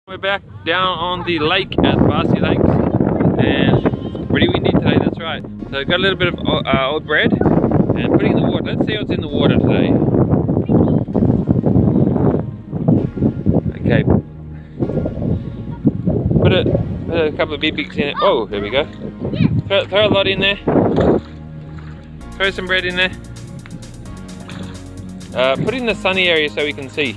We're back down on the lake at Varsity Lakes, and it's pretty windy today, that's right. So I've got a little bit of old bread and putting in the water. Let's see what's in the water today. Okay. Put a couple of big in it. Oh, there we go. Throw a lot in there. Throw some bread in there. Put it in the sunny area so we can see.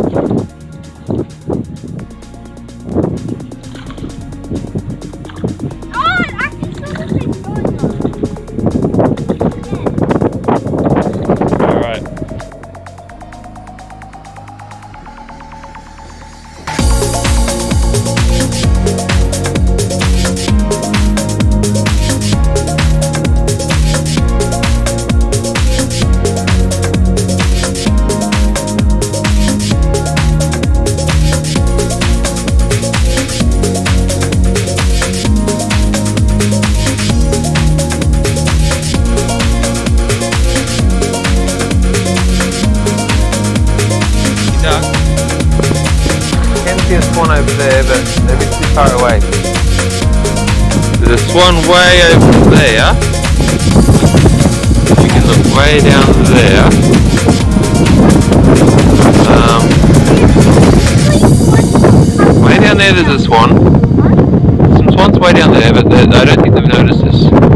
Swan over there, but they're a bit too far away. There's a swan way over there. You can look way down there. Way down there's a swan. Some swans way down there, but I don't think they've noticed us.